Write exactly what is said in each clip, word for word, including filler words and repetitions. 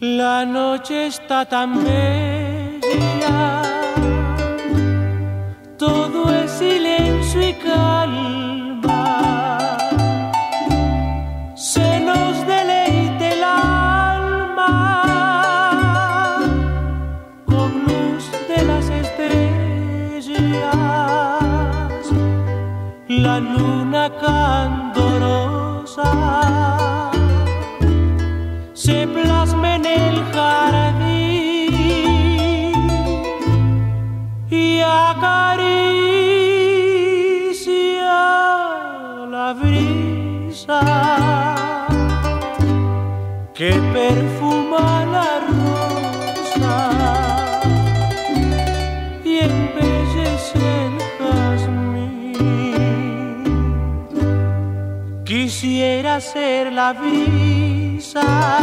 La noche está tan bella, todo es silencio y calma. Se nos deleite el alma con luz de las estrellas, la luna candorosa se plasma en el jardín y acaricia la brisa que perfuma la rosa y embellece el jazmín. Quisiera ser la brisa,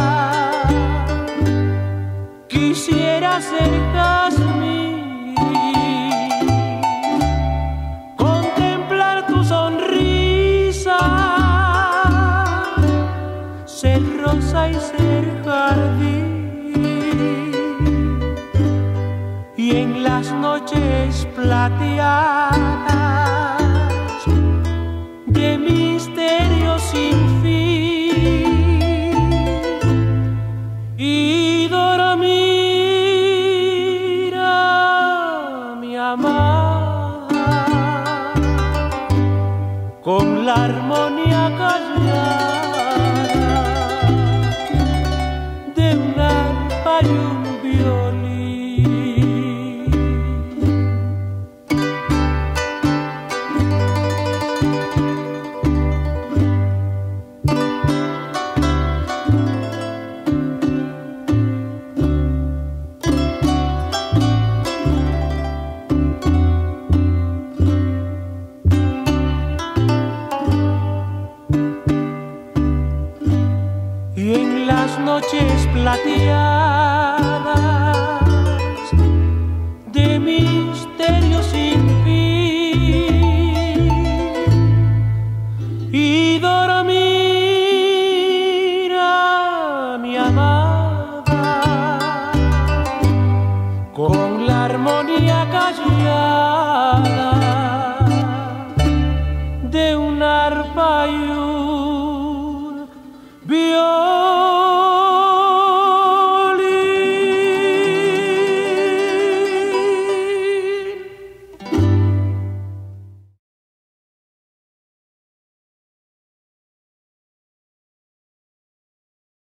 quisiera ser jazmín, contemplar tu sonrisa, ser rosa y ser jardín, y en las noches plateadas de misterio sin fin y dormir a mi amada con la armonía callada de un arpa y un violín. Y en las noches plateadas de misterio sin fin y dormir a mi amada con la armonía callada de un arpa y un